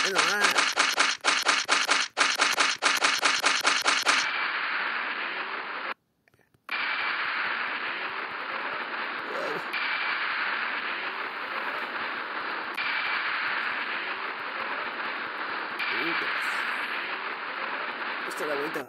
Não há. Esto da vuelta.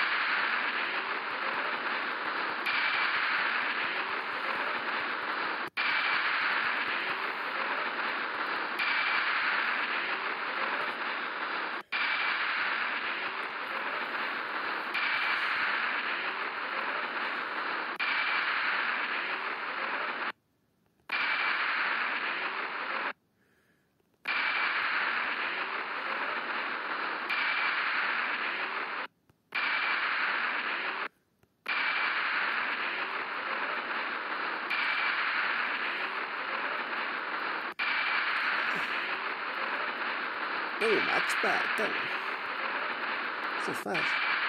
Max, pá, então. Você faz.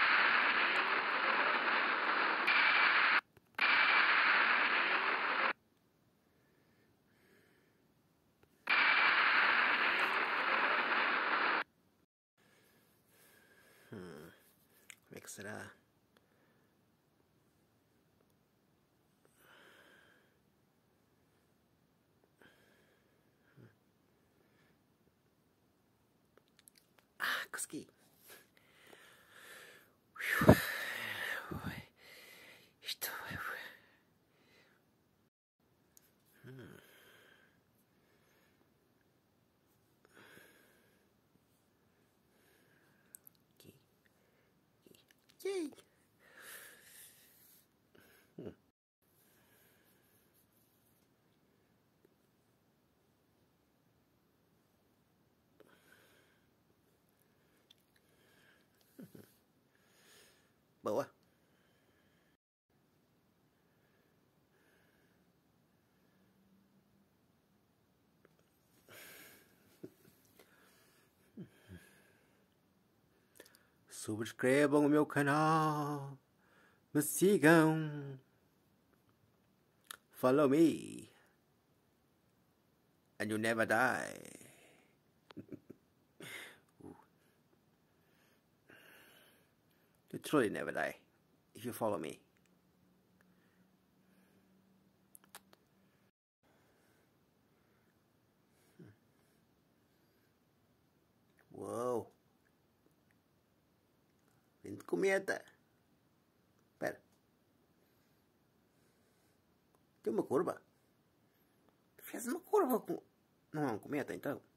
Como é que será? Consegui. Isto é. Yay! Boa. Subscrevam o meu canal. Me sigam. Follow me. And you never die. You truly never die if you follow me. Uou! Vem de cometa. Espera. Tem uma curva. Fez uma curva com... Não é um cometa então?